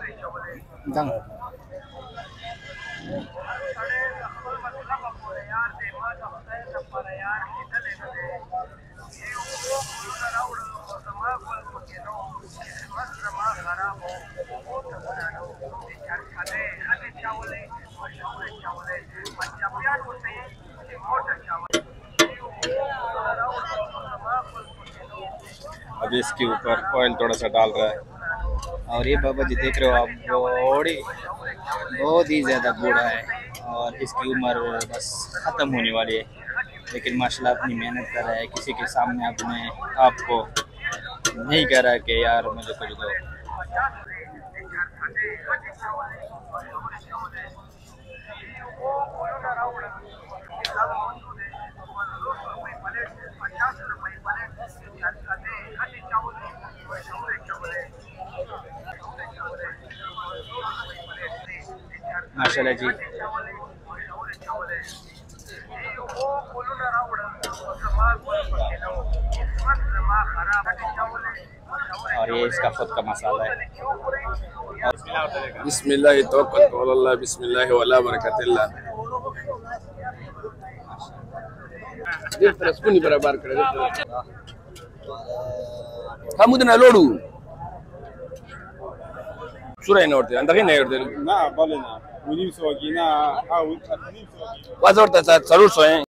دنګ अब इसके ऊपर ऑयल थोड़ा सा डाल रहा है। और ये बाबा जी देख रहे हो आप, बहुत ही ज़्यादा बूढ़ा है और इसकी उम्र बस ख़त्म होने वाली है, लेकिन माशाल्लाह अपनी मेहनत कर रहा है। किसी के सामने अपने आप को नहीं कह रहा कि यार मुझे कुछ दो। माशाल्लाह जी। और ये इसका खुद का मसाला है। बिस्मिल्लाह तवक्कलतु अल्लाह बिस्मिल्लाह वला बरकतिल्लाह। Dia terus pun barabar kira. Kamu tu nak lodu? Surah ini order. Anda kena order. Na balena. Munim sogi na. Ah, Wazor tak salur soe.